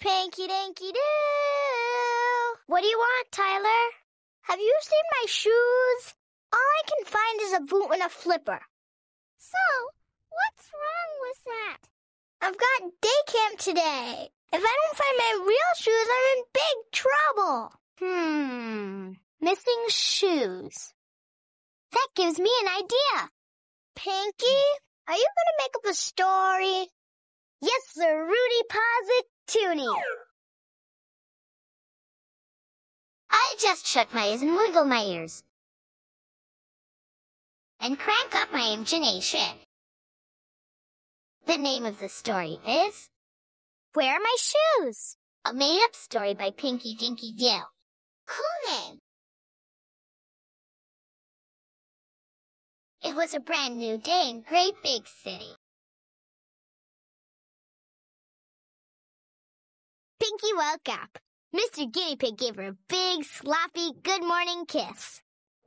Pinky Dinky Doo! What do you want, Tyler? Have you seen my shoes? All I can find is a boot and a flipper. So, what's wrong with that? I've got day camp today. If I don't find my real shoes, I'm in big trouble. Missing shoes. That gives me an idea. Pinky, are you going to make up a story? Yes, sir, Rudy Positoonie. I just shut my eyes and wiggle my ears. And crank up my imagination. The name of the story is Where Are My Shoes? A made-up story by Pinky Dinky Doo. Cool name. It was a brand new day in Great Big City. Pinky woke up. Mr. Guinea Pig gave her a big, sloppy, good morning kiss.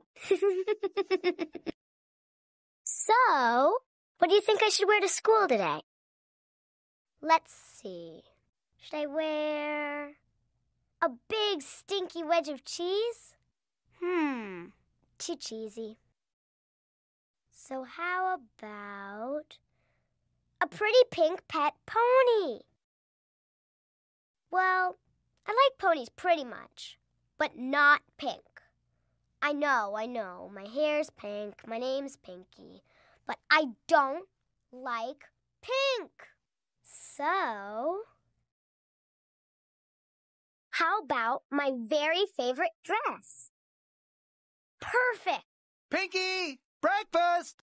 So, what do you think I should wear to school today? Let's see. Should I wear a big stinky wedge of cheese? Too cheesy. So how about a pretty pink pet pony? Well, I like ponies pretty much, but not pink. I know, my hair's pink, my name's Pinky, but I don't like pink. So, How about my very favorite dress? Perfect! Pinky! Breakfast!